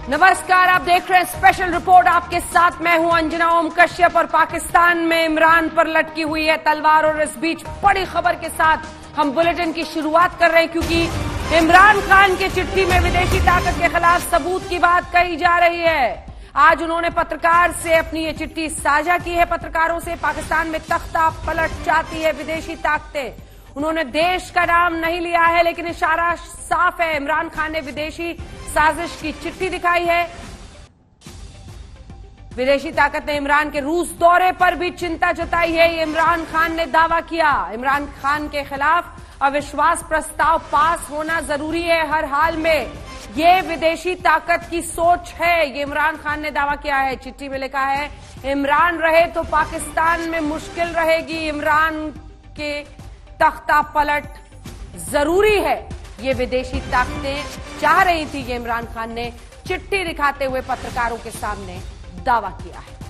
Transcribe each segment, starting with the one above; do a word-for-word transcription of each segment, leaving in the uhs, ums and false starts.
नमस्कार, आप देख रहे हैं स्पेशल रिपोर्ट। आपके साथ मैं हूं अंजना ओम कश्यप। और पाकिस्तान में इमरान पर लटकी हुई है तलवार, और इस बीच बड़ी खबर के साथ हम बुलेटिन की शुरुआत कर रहे हैं, क्योंकि इमरान खान की चिट्ठी में विदेशी ताकत के खिलाफ सबूत की बात कही जा रही है। आज उन्होंने पत्रकार से अपनी ये चिट्ठी साझा की है। पत्रकारों से पाकिस्तान में तख्ता पलट चाहती है विदेशी ताकतें। उन्होंने देश का नाम नहीं लिया है, लेकिन इशारा साफ है। इमरान खान ने विदेशी साजिश की चिट्ठी दिखाई है। विदेशी ताकत ने इमरान के रूस दौरे पर भी चिंता जताई है। ये इमरान खान ने दावा किया। इमरान खान के खिलाफ अविश्वास प्रस्ताव पास होना जरूरी है हर हाल में। ये विदेशी ताकत की सोच है, ये इमरान खान ने दावा किया है। चिट्ठी में लिखा है, इमरान रहे तो पाकिस्तान में मुश्किल रहेगी। इमरान के तख्ता पलट जरूरी है, ये विदेशी ताकतें चाह रही थी। ये इमरान खान ने चिट्ठी दिखाते हुए पत्रकारों के सामने दावा किया है।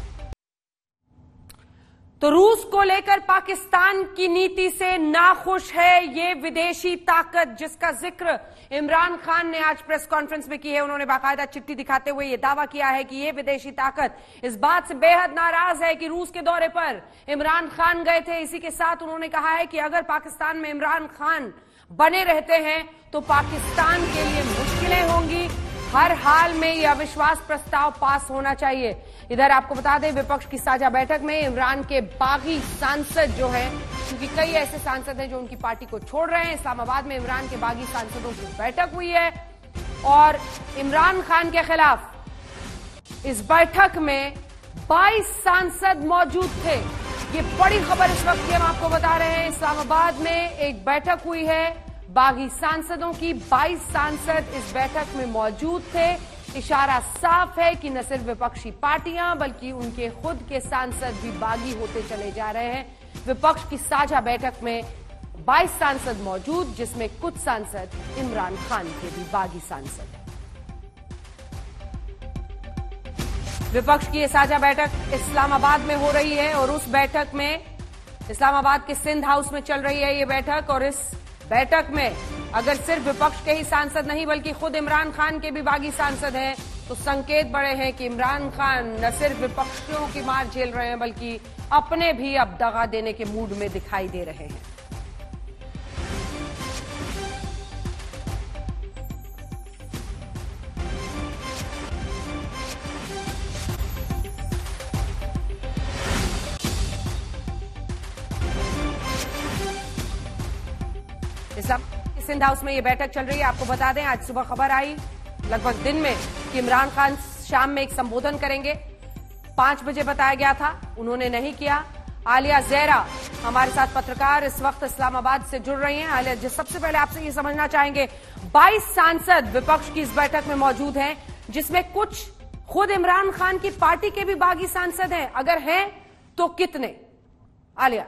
तो रूस को लेकर पाकिस्तान की नीति से नाखुश है ये विदेशी ताकत, जिसका जिक्र इमरान खान ने आज प्रेस कॉन्फ्रेंस में की है। उन्होंने बाकायदा चिट्ठी दिखाते हुए ये दावा किया है कि ये विदेशी ताकत इस बात से बेहद नाराज है कि रूस के दौरे पर इमरान खान गए थे। इसी के साथ उन्होंने कहा है कि अगर पाकिस्तान में इमरान खान बने रहते हैं तो पाकिस्तान के लिए मुश्किलें होंगी। हर हाल में यह अविश्वास प्रस्ताव पास होना चाहिए। इधर आपको बता दें, विपक्ष की साझा बैठक में इमरान के बागी सांसद जो हैं, क्योंकि कई ऐसे सांसद हैं जो उनकी पार्टी को छोड़ रहे हैं, इस्लामाबाद में इमरान के बागी सांसदों की बैठक हुई है। और इमरान खान के खिलाफ इस बैठक में बाईस सांसद मौजूद थे। ये बड़ी खबर इस वक्त की हम आपको बता रहे हैं। इस्लामाबाद में एक बैठक हुई है बागी सांसदों की। बाईस सांसद इस बैठक में मौजूद थे। इशारा साफ है कि न सिर्फ विपक्षी पार्टियां बल्कि उनके खुद के सांसद भी बागी होते चले जा रहे हैं। विपक्ष की साझा बैठक में बाईस सांसद मौजूद, जिसमें कुछ सांसद इमरान खान के भी बागी सांसद हैं। विपक्ष की यह साझा बैठक इस्लामाबाद में हो रही है, और उस बैठक में इस्लामाबाद के सिंध हाउस में चल रही है ये बैठक। और इस बैठक में अगर सिर्फ विपक्ष के ही सांसद नहीं बल्कि खुद इमरान खान के भी बागी सांसद हैं, तो संकेत बड़े हैं कि इमरान खान न सिर्फ विपक्षियों की मार झेल रहे हैं बल्कि अपने भी अब दगा देने के मूड में दिखाई दे रहे हैं। सिंध हाउस में ये बैठक चल रही है। आपको बता दें, आज सुबह खबर आई लगभग दिन में कि इमरान खान शाम में एक संबोधन करेंगे। पांच बजे बताया गया था, उन्होंने नहीं किया। आलिया जहरा हमारे साथ पत्रकार इस वक्त इस्लामाबाद से जुड़ रही हैं। आलिया जी, सबसे पहले आपसे ये समझना चाहेंगे, बाईस सांसद विपक्ष की इस बैठक में मौजूद हैं, जिसमें कुछ खुद इमरान खान की पार्टी के भी बागी सांसद हैं। अगर हैं तो कितने? आलिया।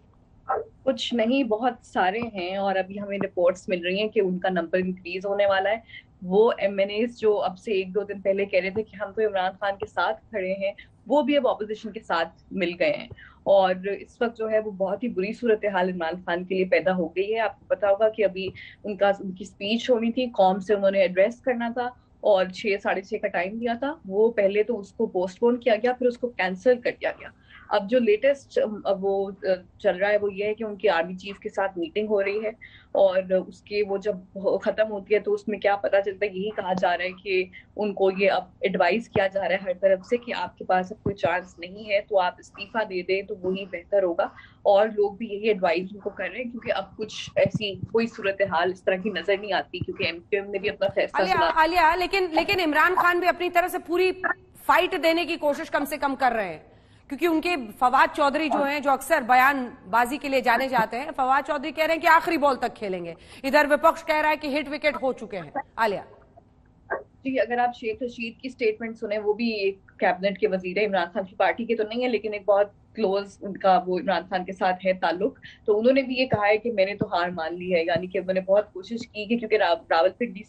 कुछ नहीं, बहुत सारे हैं, और अभी हमें रिपोर्ट्स मिल रही हैं कि उनका नंबर इंक्रीज होने वाला है। वो एमएनएस जो अब से एक दो दिन पहले कह रहे थे कि हम तो इमरान खान के साथ खड़े हैं, वो भी अब ऑपोजिशन के साथ मिल गए हैं। और इस वक्त जो है वो बहुत ही बुरी सूरत हाल इमरान खान के लिए पैदा हो गई है। आपको पता होगा कि अभी उनका उनकी स्पीच होनी थी, कौम से उन्होंने एड्रेस करना था, और छह साढ़े छह का टाइम दिया था। वो पहले तो उसको पोस्टपोन किया गया, फिर उसको कैंसिल कर दिया गया। अब जो लेटेस्ट वो चल रहा है वो ये है कि उनकी आर्मी चीफ के साथ मीटिंग हो रही है, और उसके वो जब खत्म होती है तो उसमें क्या पता चलता है, यही कहा जा रहा है कि उनको ये अब एडवाइस किया जा रहा है हर तरफ से कि आपके पास अब कोई चांस नहीं है तो आप इस्तीफा दे दें तो वही बेहतर होगा। और लोग भी यही एडवाइस उनको कर रहे हैं, क्योंकि अब कुछ ऐसी कोई सूरत हाल इस तरह की नजर नहीं आती, क्योंकि एमक्यूएम ने भी अपना फैसला सुना। आलिया, लेकिन लेकिन इमरान खान भी अपनी तरफ से पूरी फाइट देने की कोशिश कम से कम कर रहे हैं, क्योंकि उनके फवाद चौधरी जो हैं, जो अक्सर बयानबाजी के लिए जाने जाते हैं, फवाद चौधरी कह रहे हैं कि आखिरी बॉल तक खेलेंगे। इधर विपक्ष कह रहा है कि हिट विकेट हो चुके हैं। आलिया जी, अगर आप शेख रशीद की स्टेटमेंट सुने, वो भी एक कैबिनेट के वजीर है, इमरान खान की पार्टी के तो नहीं है, लेकिन एक बहुत क्लोज उनका वो इमरान खान के साथ है ताल्लुक। तो उन्होंने भी ये कहा है कि मैंने तो हार मान ली है, यानी कि उन्होंने बहुत कोशिश की कि क्योंकि रावलपिंडी से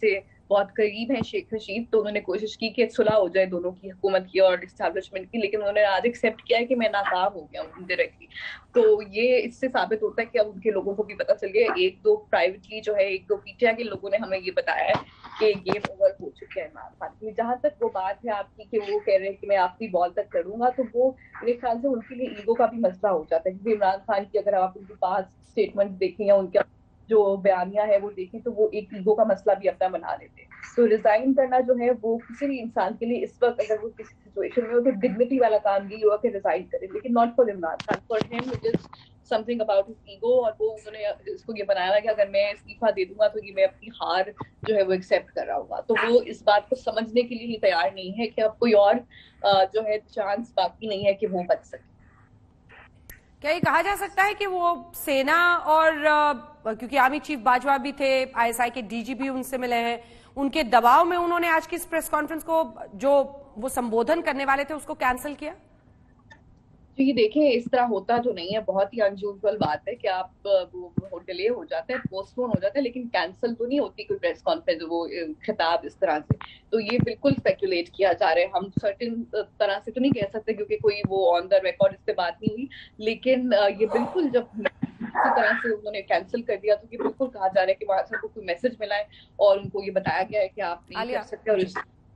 बहुत करीब हैं शेख रशीद, तो उन्होंने कोशिश की कि सुलह हो जाए दोनों की, हुकूमत की और इस्टेब्लिशमेंट की, लेकिन उन्होंने आज एक्सेप्ट किया है कि मैं नाकाम हो गया हूँ इनडायरेक्टली। तो ये इससे साबित होता है कि अब उनके लोगों को भी पता चल गया। एक दो प्राइवेटली जो है, एक दो पीटीआई के लोगों ने हमें ये बताया है कि गेम ओवर हो चुका है इमरान खान की। जहां तक वो बात है आपकी कि वो कह रहे हैं कि मैं आखिरी बॉल तक करूंगा, तो वो मेरे ख्याल से उनके लिए ईगो का भी मसला हो जाता है, क्योंकि इमरान खान की अगर आप उनके पास स्टेटमेंट देखें या उनका जो बयानिया है वो देखें, तो वो एक ईगो का मसला भी अपना बना लेते हैं। तो रिजाइन करना जो है वो किसी भी इंसान के लिए इस वक्त, अगर वो किसी सिचुएशन में हो, तो डिग्निटी वाला काम ये हुआ कि रिजाइन करे, लेकिन not for Imran Khan, for him it is something about his ego. और वो उन्होंने इसको ये बनाया कि अगर मैं इस्तीफा दे दूंगा तो ये मैं अपनी हार जो है वो एक्सेप्ट कर रहा हूँ। तो वो इस बात को समझने के लिए ही तैयार नहीं है कि अब कोई और जो है चांस बाकी नहीं है कि वो बच सके। क्या ये कहा जा सकता है कि वो सेना और क्योंकि आर्मी चीफ बाजवा भी थे, आईएसआई के डीजीपी उनसे मिले हैं, उनके दबाव में उन्होंने आज की इस प्रेस कॉन्फ्रेंस को, जो वो संबोधन करने वाले थे, उसको कैंसिल किया? तो ये देखें, इस तरह होता तो नहीं है, बहुत ही अनयूजुअल बात है कि आप वो डिले हो जाता है, पोस्टपोन हो जाता है, लेकिन कैंसिल तो नहीं होती कोई प्रेस कॉन्फ्रेंस, वो खिताब इस तरह से। तो ये बिल्कुल स्पेकुलेट किया जा रहा है, हम सर्टेन तरह से तो नहीं कह सकते क्योंकि कोई वो ऑन द रिकॉर्ड इस पे बात नहीं हुई, लेकिन ये बिल्कुल जब इसी तरह से उन्होंने कैंसिल कर दिया तो ये बिल्कुल कहा जा रहा है कि वहां से उनको कोई मैसेज मिला है और उनको ये बताया गया है कि आप नहीं कर सकते। और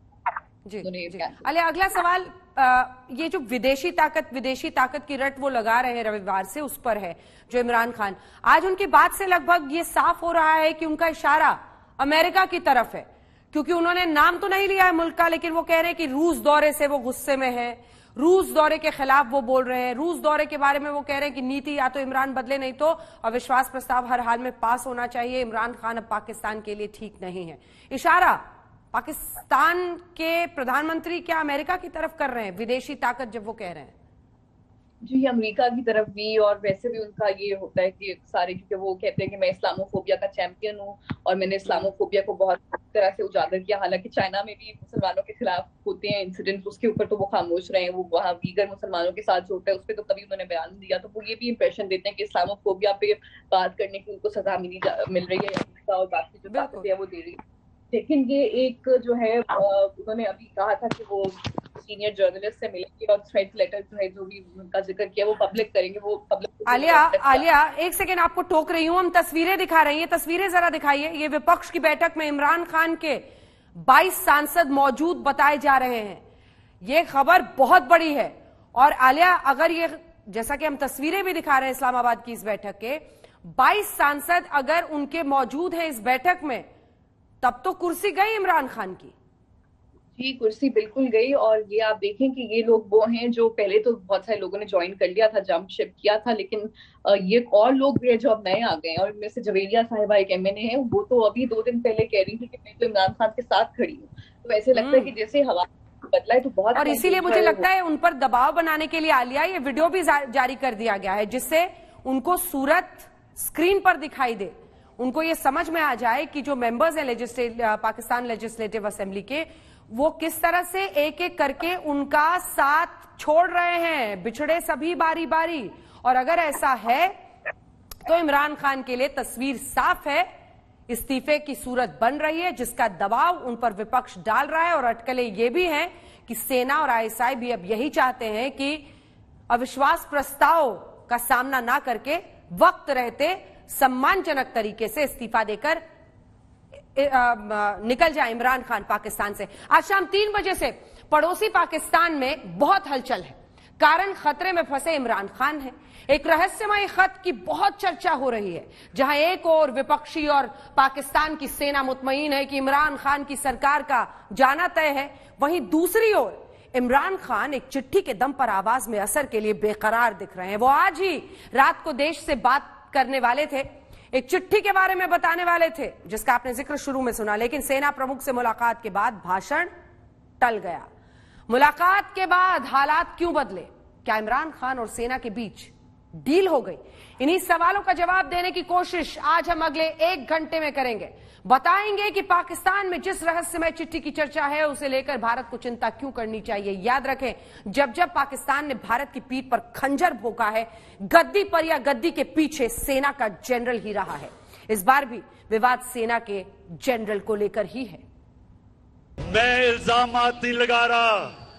जी, जी। आलिया, अगला सवाल, आ, ये जो विदेशी ताकत विदेशी ताकत की रट वो लगा रहे हैं रविवार से, उस पर है जो इमरान खान, आज उनकी बात से लगभग ये साफ हो रहा है कि उनका इशारा अमेरिका की तरफ है, क्योंकि उन्होंने नाम तो नहीं लिया है मुल्क का, लेकिन वो कह रहे हैं कि रूस दौरे से वो गुस्से में है, रूस दौरे के खिलाफ वो बोल रहे हैं, रूस दौरे के बारे में वो कह रहे हैं कि नीति या तो इमरान बदले नहीं तो अविश्वास प्रस्ताव हर हाल में पास होना चाहिए, इमरान खान अब पाकिस्तान के लिए ठीक नहीं है। इशारा पाकिस्तान के प्रधानमंत्री क्या अमेरिका की तरफ कर रहे हैं, विदेशी ताकत जब वो कह रहे हैं? जी, अमेरिका की तरफ भी, और वैसे भी उनका ये होता है कि सारे, क्योंकि वो कहते हैं कि मैं इस्लामोफोबिया का चैंपियन हूँ और मैंने इस्लामोफोबिया को बहुत तरह से उजागर किया। हालांकि चाइना में भी मुसलमानों के खिलाफ होते हैं इंसिडेंट, उसके ऊपर तो वो खामोश रहे हैं, वो वहाँ वीगर मुसलमानों के साथ जो होता है उस पर तो कभी उन्होंने बयान दिया। तो वो ये भी इंप्रेशन देते हैं कि इस्लामोफोबिया पे बात करने की उनको सजा मिली मिल रही है और बाकी जो ताकतें है वो दे रही है। लेकिन ये एक जो है उन्होंने अभी कहा था कि वो सीनियर जर्नलिस्ट से मिलेंगे और थ्रेट लेटर जो है जो भी उनका जिक्र किया वो पब्लिक करेंगे। वो पब्लिक आलिया आलिया एक सेकेंड, आपको टोक रही हूं, हम तस्वीरें दिखा रही हैं, तस्वीरें जरा दिखाइए। ये विपक्ष की बैठक में इमरान खान के बाईस सांसद मौजूद बताए जा रहे हैं, ये खबर बहुत बड़ी है। और आलिया, अगर ये, जैसा कि हम तस्वीरें भी दिखा रहे हैं इस्लामाबाद की इस बैठक के, बाईस सांसद अगर उनके मौजूद हैं इस बैठक में, तब तो कुर्सी गई इमरान खान की। जी, कुर्सी बिल्कुल गई। और ये आप देखें कि ये लोग वो हैं जो पहले तो बहुत सारे लोगों ने ज्वाइन कर लिया था, जंप शिप किया था, लेकिन ये और लोग भी है जो अब नए आ गए हैं। और इनमें से जवेरिया साहिबा एक एमएनए है, वो तो अभी दो दिन पहले कह रही थी कि मैं तो इमरान खान के साथ खड़ी हूँ। तो ऐसे लगता है कि जैसे हवा बदला है तो बहुत, और इसीलिए मुझे लगता है उन पर दबाव बनाने के लिए आलिया ये वीडियो भी जारी कर दिया गया है, जिससे उनको सूरत स्क्रीन पर दिखाई दे, उनको ये समझ में आ जाए कि जो मेंबर्स हैं लेजिस्लेटिव पाकिस्तान लेजिस्लेटिव असेंबली के, वो किस तरह से एक एक करके उनका साथ छोड़ रहे हैं, बिछड़े सभी बारी बारी। और अगर ऐसा है तो इमरान खान के लिए तस्वीर साफ है, इस्तीफे की सूरत बन रही है, जिसका दबाव उन पर विपक्ष डाल रहा है। और अटकलें ये भी हैं कि सेना और आईएसआई भी अब यही चाहते हैं कि अविश्वास प्रस्ताव का सामना ना करके वक्त रहते सम्मानजनक तरीके से इस्तीफा देकर निकल जाए इमरान खान पाकिस्तान से। आज शाम तीन बजे से पड़ोसी पाकिस्तान में बहुत हलचल है, कारण खतरे में फंसे इमरान खान है। एक रहस्यमय खत की बहुत चर्चा हो रही है, जहां एक और विपक्षी और पाकिस्तान की सेना मुतमईन है कि इमरान खान की सरकार का जाना तय है, वहीं दूसरी ओर इमरान खान एक चिट्ठी के दम पर आवाज में असर के लिए बेकरार दिख रहे हैं। वो आज ही रात को देश से बात करने वाले थे, एक चिट्ठी के बारे में बताने वाले थे जिसका आपने जिक्र शुरू में सुना, लेकिन सेना प्रमुख से मुलाकात के बाद भाषण टल गया। मुलाकात के बाद हालात क्यों बदले? क्या इमरान खान और सेना के बीच डील हो गई? इन्हीं सवालों का जवाब देने की कोशिश आज हम अगले एक घंटे में करेंगे। बताएंगे कि पाकिस्तान में जिस रहस्यमय चिट्ठी की चर्चा है उसे लेकर भारत को चिंता क्यों करनी चाहिए। याद रखें, जब जब पाकिस्तान ने भारत की पीठ पर खंजर भोंका है, गद्दी पर या गद्दी के पीछे सेना का जनरल ही रहा है। इस बार भी विवाद सेना के जनरल को लेकर ही है। मैं इल्जामात नहीं लगा रहा,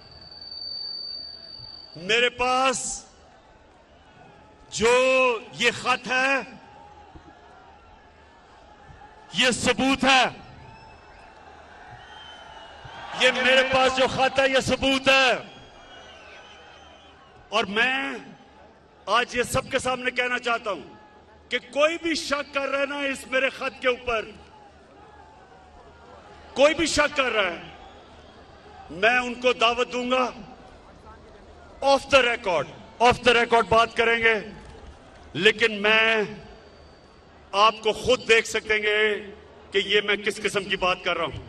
मेरे पास जो ये खत है ये सबूत है, ये मेरे पास जो खत है ये सबूत है। और मैं आज ये सबके सामने कहना चाहता हूं कि कोई भी शक कर रहा है ना इस मेरे खत के ऊपर, कोई भी शक कर रहा है, मैं उनको दावत दूंगा, off the record off the record बात करेंगे, लेकिन मैं आपको खुद देख सकेंगे कि ये मैं किस किस्म की बात कर रहा हूं।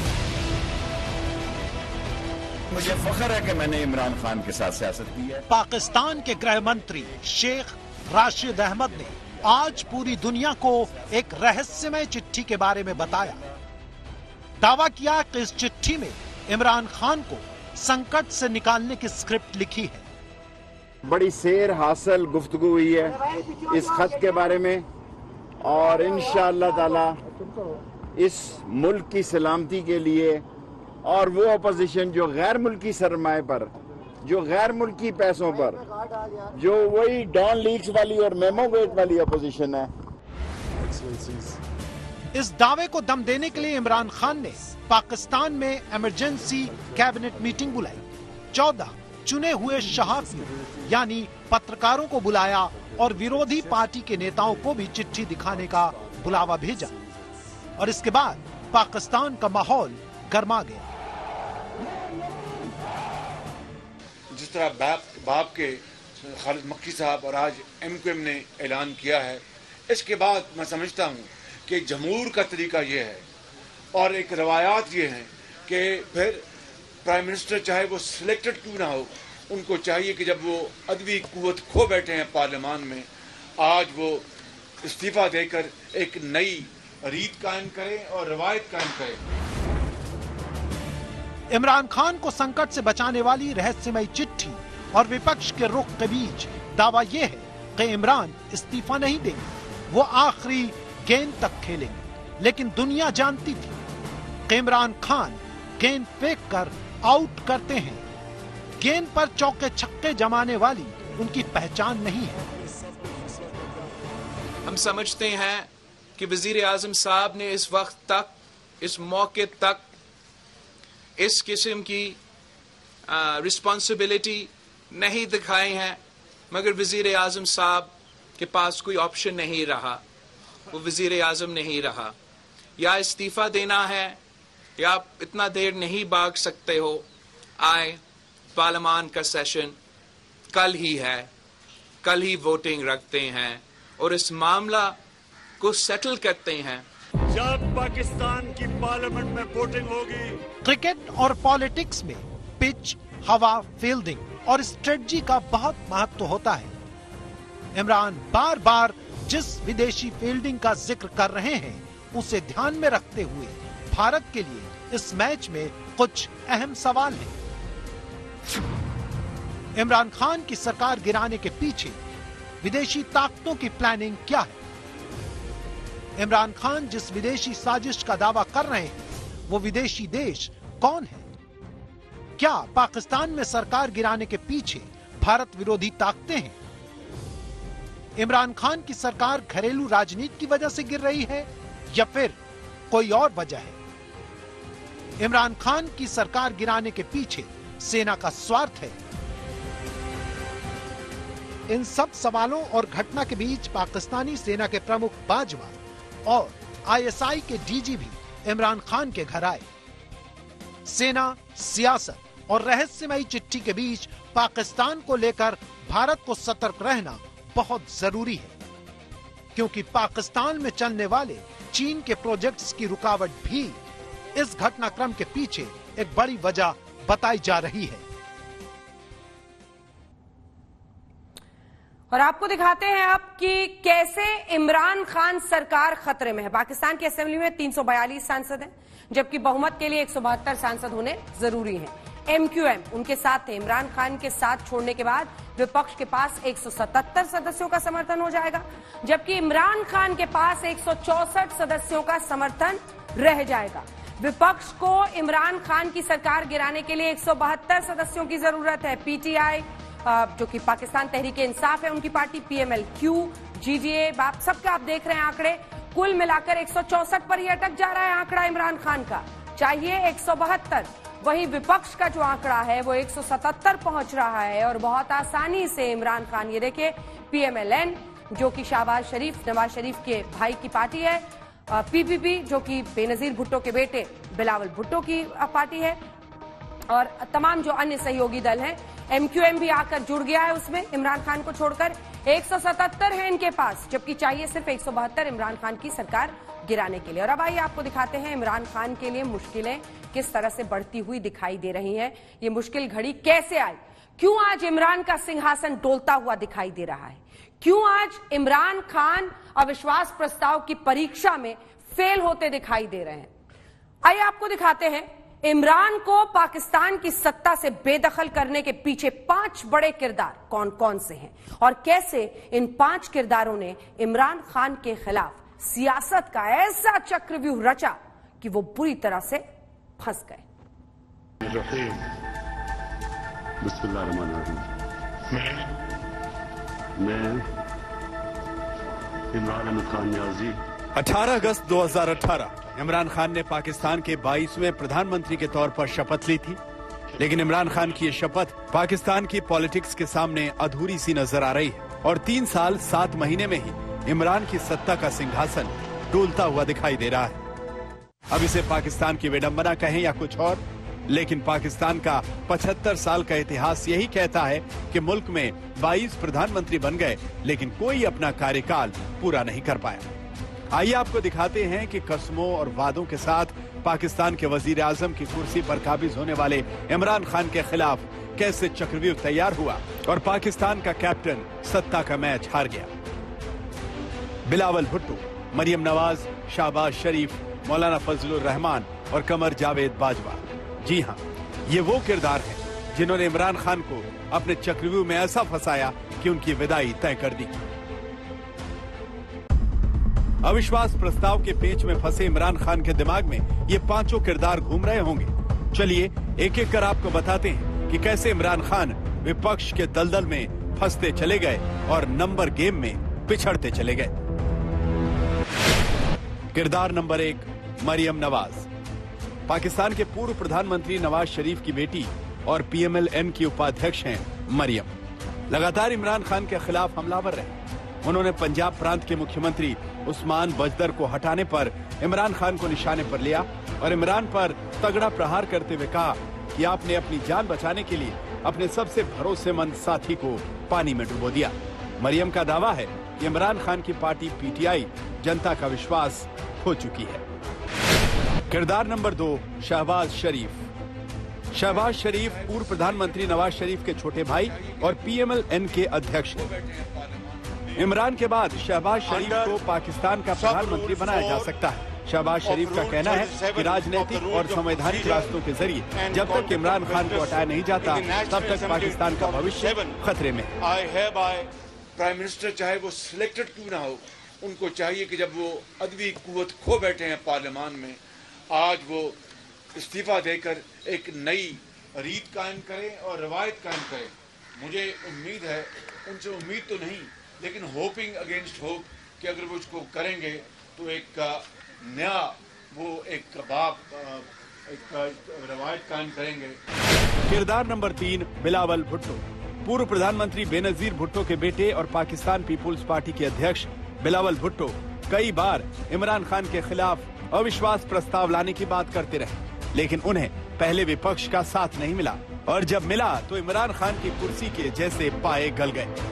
मुझे फख्र है कि मैंने इमरान खान के साथ सियासत की है। पाकिस्तान के गृह मंत्री शेख राशिद अहमद ने आज पूरी दुनिया को एक रहस्यमय चिट्ठी के बारे में बताया। दावा किया कि इस चिट्ठी में इमरान खान को संकट से निकालने की स्क्रिप्ट लिखी है। बड़ी सेर हासिल गुफ्तगू हुई है इस खत के बारे में, और इंशाअल्लाह ताला इस मुल्क की सलामती के लिए और वो अपोजिशन जो गैर मुल्की सरमाए पर, जो गैर मुल्की पैसों पर, जो वही डॉन लीक्स वाली और मेमो वेट वाली अपोजिशन है। इस दावे को दम देने के लिए इमरान खान ने पाकिस्तान में इमरजेंसी कैबिनेट मीटिंग बुलाई। चौदह चुने हुए सहाफियों यानी पत्रकारों को बुलाया और विरोधी पार्टी के नेताओं को भी चिट्ठी दिखाने का बुलावा भेजा, और इसके बाद पाकिस्तान का माहौल गर्मा गया। जिस तरह बाप बाप के खालिद मक्की साहब और आज एम क्यू एम ने ऐलान किया है, इसके बाद मैं समझता हूँ कि जमहूर का तरीका ये है और एक रवायात ये हैं कि फिर प्राइम मिनिस्टर चाहे वो सिलेक्टेड क्यों ना हो, उनको चाहिए कि जब वो अदबी कुव्वत खो बैठे हैं पार्लियामान में, आज वो इस्तीफा देकर एक नई रीत कायम करें और रवायत कायम करें। इमरान खान को संकट से बचाने वाली रहस्यमय चिट्ठी और विपक्ष के रुख के बीच दावा यह है कि इमरान इस्तीफा नहीं देंगे, वो आखिरी गेंद तक खेलेंगे। लेकिन दुनिया जानती थी कि इमरान खान गेंद फेंक कर आउट करते हैं। गेंद पर चौके छक्के जमाने वाली उनकी पहचान नहीं है। हम समझते हैं कि वजीर आजम साहब ने इस वक्त तक, इस मौके तक इस किस्म की रिस्पॉन्सिबिलिटी नहीं दिखाई है, मगर वजीर आजम साहब के पास कोई ऑप्शन नहीं रहा, वो वजीर आजम नहीं रहा। या इस्तीफा देना है या आप इतना देर नहीं भाग सकते हो, आए पार्लियामान का सेशन कल ही है, कल ही वोटिंग रखते हैं और इस मामला को सेटल करते हैं। जब पाकिस्तान की पार्लियामेंट में वोटिंग होगी। क्रिकेट और पॉलिटिक्स में पिच, हवा, फील्डिंग और स्ट्रेटजी का बहुत महत्व होता है। इमरान बार बार जिस विदेशी फील्डिंग का जिक्र कर रहे हैं, उसे ध्यान में रखते हुए भारत के लिए इस मैच में कुछ अहम सवाल हैं। इमरान खान की सरकार गिराने के पीछे विदेशी ताकतों की प्लानिंग क्या है? इमरान खान जिस विदेशी साजिश का दावा कर रहे हैं, वो विदेशी देश कौन है? क्या पाकिस्तान में सरकार गिराने के पीछे भारत विरोधी ताकतें हैं? इमरान खान की सरकार घरेलू राजनीति की वजह से गिर रही है या फिर कोई और वजह है? इमरान खान की सरकार गिराने के पीछे सेना का स्वार्थ है। इन सब सवालों और घटना के बीच पाकिस्तानी सेना के प्रमुख बाजवा और आई एस आई के डी जी भी इमरान खान के घर आए। सेना, सियासत और रहस्यमयी चिट्ठी के बीच पाकिस्तान को लेकर भारत को सतर्क रहना बहुत जरूरी है, क्योंकि पाकिस्तान में चलने वाले चीन के प्रोजेक्ट्स की रुकावट भी इस घटनाक्रम के पीछे एक बड़ी वजह बताई जा रही है। और आपको दिखाते हैं अब कि कैसे इमरान खान सरकार खतरे में है। पाकिस्तान की असेंबली में तीन सौ बयालीस सांसद हैं, जबकि बहुमत के लिए एक सौ बहत्तर सांसद होने जरूरी हैं। एम क्यू एम उनके साथ थे। इमरान खान के साथ छोड़ने के बाद विपक्ष के पास एक सौ सतहत्तर सदस्यों का समर्थन हो जाएगा, जबकि इमरान खान के पास एक सौ चौसठ सदस्यों का समर्थन रह जाएगा। विपक्ष को इमरान खान की सरकार गिराने के लिए एक सौ बहत्तर सदस्यों की जरूरत है। पीटीआई जो कि पाकिस्तान तहरीक इंसाफ है, उनकी पार्टी, पीएमएल क्यू, जीजीए, बाप सबका आप देख रहे हैं आंकड़े, कुल मिलाकर एक सौ चौसठ पर ही अटक जा रहा है आंकड़ा इमरान खान का। चाहिए एक सौ बहत्तर। वही विपक्ष का जो आंकड़ा है वो एक सौ सतहत्तर पहुंच रहा है और बहुत आसानी से इमरान खान, ये देखिए पीएमएलएन जो कि शहबाज शरीफ, नवाज शरीफ के भाई की पार्टी है, पीपीपी जो कि बेनजीर भुट्टो के बेटे बिलावल भुट्टो की पार्टी है, और तमाम जो अन्य सहयोगी दल हैं, एमक्यूएम भी आकर जुड़ गया है उसमें इमरान खान को छोड़कर। एक सौ सतहत्तर है इनके पास, जबकि चाहिए सिर्फ एक सौ बहत्तर इमरान खान की सरकार गिराने के लिए। और अब आइए आपको दिखाते हैं इमरान खान के लिए मुश्किलें किस तरह से बढ़ती हुई दिखाई दे रही हैं। ये मुश्किल घड़ी कैसे आई, क्यों आज इमरान का सिंहासन डोलता हुआ दिखाई दे रहा है, क्यों आज इमरान खान अविश्वास प्रस्ताव की परीक्षा में फेल होते दिखाई दे रहे हैं। आइए आपको दिखाते हैं इमरान को पाकिस्तान की सत्ता से बेदखल करने के पीछे पांच बड़े किरदार कौन कौन से हैं और कैसे इन पांच किरदारों ने इमरान खान के खिलाफ सियासत का ऐसा चक्रव्यूह रचा कि वो बुरी तरह से फंस गए। मैं इमरान खान न्याजी। अठारह अगस्त दो हज़ार अठारह इमरान खान ने पाकिस्तान के बाईसवें प्रधानमंत्री के तौर पर शपथ ली थी, लेकिन इमरान खान की ये शपथ पाकिस्तान की पॉलिटिक्स के सामने अधूरी सी नजर आ रही है और तीन साल सात महीने में ही इमरान की सत्ता का सिंहासन डोलता हुआ दिखाई दे रहा है। अब इसे पाकिस्तान की विडंबना कहें या कुछ और, लेकिन पाकिस्तान का पचहत्तर साल का इतिहास यही कहता है कि मुल्क में बाईस प्रधानमंत्री बन गए लेकिन कोई अपना कार्यकाल पूरा नहीं कर पाया। आइए आपको दिखाते हैं कि कस्मों और वादों के साथ पाकिस्तान के वजीर आजम की कुर्सी पर काबिज होने वाले इमरान खान के खिलाफ कैसे चक्रव्यूह तैयार हुआ और पाकिस्तान का कैप्टन सत्ता का मैच हार गया। बिलावल भुट्टो, मरियम नवाज, शहबाज शरीफ, मौलाना फजलुर रहमान और कमर जावेद बाजवा, जी हाँ, ये वो किरदार हैं जिन्होंने इमरान खान को अपने चक्रव्यूह में ऐसा फंसाया कि उनकी विदाई तय कर दी। अविश्वास प्रस्ताव के पेच में फंसे इमरान खान के दिमाग में ये पांचों किरदार घूम रहे होंगे। चलिए एक एक कर आपको बताते हैं कि कैसे इमरान खान विपक्ष के दलदल में फंसते चले गए और नंबर गेम में पिछड़ते चले गए। किरदार नंबर एक, मरियम नवाज। पाकिस्तान के पूर्व प्रधानमंत्री नवाज शरीफ की बेटी और पीएमएलएन की उपाध्यक्ष हैं मरियम। लगातार इमरान खान के खिलाफ हमलावर रहे। उन्होंने पंजाब प्रांत के मुख्यमंत्री उस्मान बजदर को हटाने पर इमरान खान को निशाने पर लिया और इमरान पर तगड़ा प्रहार करते हुए कहा कि आपने अपनी जान बचाने के लिए अपने सबसे भरोसेमंद साथी को पानी में डुबो दिया। मरियम का दावा है कि इमरान खान की पार्टी पीटीआई जनता का विश्वास खो चुकी है। किरदार नंबर दो, शहबाज शरीफ। शहबाज शरीफ पूर्व प्रधानमंत्री नवाज शरीफ के छोटे भाई और पीएमएलएन के अध्यक्ष हैं। इमरान के बाद शहबाज शरीफ को पाकिस्तान का प्रधानमंत्री बनाया जा सकता है। शहबाज शरीफ का कहना है कि राजनीतिक और संवैधानिक रास्तों के जरिए जब तक इमरान खान को हटाया नहीं जाता तब तक पाकिस्तान का भविष्य खतरे में है। I have I prime minister चाहे वो सिलेक्टेड क्यों ना हो, उनको चाहिए कि जब वो अदबी कुव्वत खो बैठे हैं पार्लियामान में, आज वो इस्तीफा देकर एक नई रीत कायम करें और रवायत कायम करें। मुझे उम्मीद है, उनसे उम्मीद तो नहीं लेकिन होपिंग अगेंस्ट होप कि अगर वो उसको करेंगे तो एक नया वो एक बाप एक रवायत कायम करेंगे। किरदार नंबर तीन, बिलावल भुट्टो। पूर्व प्रधानमंत्री बेनजीर भुट्टो के बेटे और पाकिस्तान पीपुल्स पार्टी के अध्यक्ष बिलावल भुट्टो कई बार इमरान खान के खिलाफ अविश्वास प्रस्ताव लाने की बात करते रहे, लेकिन उन्हें पहले विपक्ष का साथ नहीं मिला और जब मिला तो इमरान खान की कुर्सी के जैसे पाए गल गए।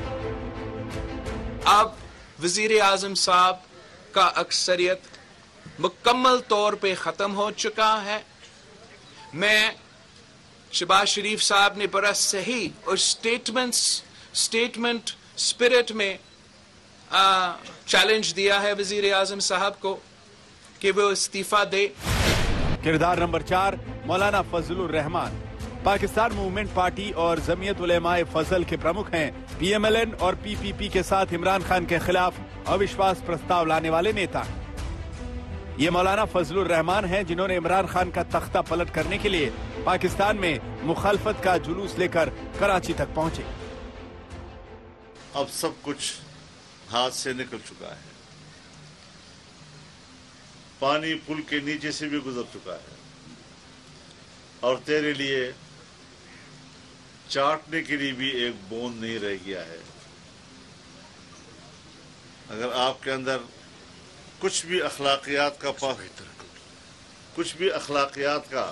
अब वजीर आजम साहब का अक्सरियत मुकम्मल तौर पे खत्म हो चुका है। मैं शहबाज शरीफ साहब ने बड़ा सही और स्टेटमेंट्स स्टेटमेंट स्पिरिट में चैलेंज दिया है वजीर आजम साहब को कि वो इस्तीफा दे। किरदार नंबर चार, मौलाना फजलुर रहमान। पाकिस्तान मूवमेंट पार्टी और जमीयत उलेमाए फजल के प्रमुख हैं। पीएमएलएन और पीपीपी के साथ इमरान खान के खिलाफ अविश्वास प्रस्ताव लाने वाले नेता। ये मौलाना फजलुर रहमान हैं जिन्होंने इमरान खान का तख्ता पलट करने के लिए पाकिस्तान में मुखालफत का जुलूस लेकर कराची तक पहुंचे। अब सब कुछ हाथ से निकल चुका है, पानी पुल के नीचे से भी गुजर चुका है और तेरे लिए चाटने के लिए भी एक बूंद नहीं रह गया है। अगर आपके अंदर कुछ भी अखलाकियात का पा कुछ भी अखलाकियात का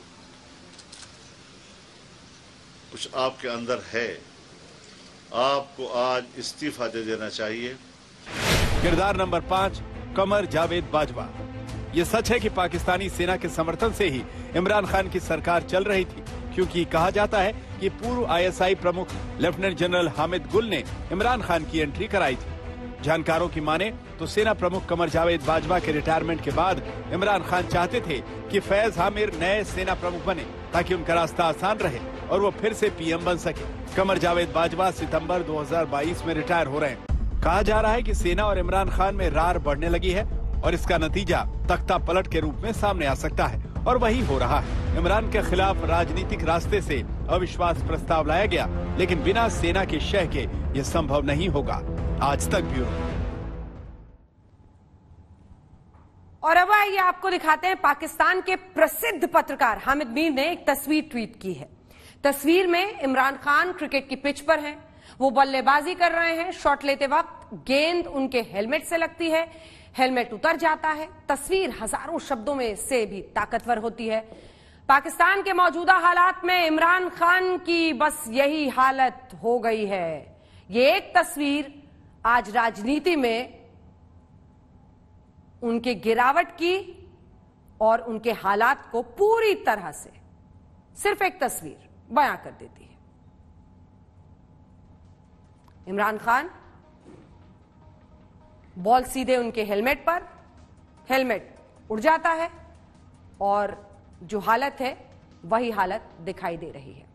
कुछ आपके अंदर है, आपको आज इस्तीफा दे देना चाहिए। किरदार नंबर पांच, कमर जावेद बाजवा। ये सच है कि पाकिस्तानी सेना के समर्थन से ही इमरान खान की सरकार चल रही थी, क्योंकि कहा जाता है कि पूर्व आईएसआई प्रमुख लेफ्टिनेंट जनरल हामिद गुल ने इमरान खान की एंट्री कराई थी। जानकारों की माने तो सेना प्रमुख कमर जावेद बाजवा के रिटायरमेंट के बाद इमरान खान चाहते थे कि फैज हामिर नए सेना प्रमुख बने ताकि उनका रास्ता आसान रहे और वो फिर से पीएम बन सके। कमर जावेद बाजवा सितंबर दो हज़ार बाईस में रिटायर हो रहे हैं। कहा जा रहा है कि सेना और इमरान खान में रार बढ़ने लगी है और इसका नतीजा तख्ता पलट के रूप में सामने आ सकता है, और वही हो रहा है। इमरान के खिलाफ राजनीतिक रास्ते से अविश्वास प्रस्ताव लाया गया, लेकिन बिना सेना के शह के ये संभव नहीं होगा। आज तक ब्यूरो। और अब आइए आपको दिखाते हैं, पाकिस्तान के प्रसिद्ध पत्रकार हामिद मीर ने एक तस्वीर ट्वीट की है। तस्वीर में इमरान खान क्रिकेट की पिच पर हैं, वो बल्लेबाजी कर रहे हैं। शॉट लेते वक्त गेंद उनके हेलमेट से लगती है, हेलमेट उतर जाता है। तस्वीर हजारों शब्दों में से भी ताकतवर होती है। पाकिस्तान के मौजूदा हालात में इमरान खान की बस यही हालत हो गई है। ये एक तस्वीर आज राजनीति में उनके गिरावट की और उनके हालात को पूरी तरह से सिर्फ एक तस्वीर बयां कर देती है। इमरान खान, बॉल सीधे उनके हेलमेट पर, हेलमेट उड़ जाता है और जो हालत है वही हालत दिखाई दे रही है।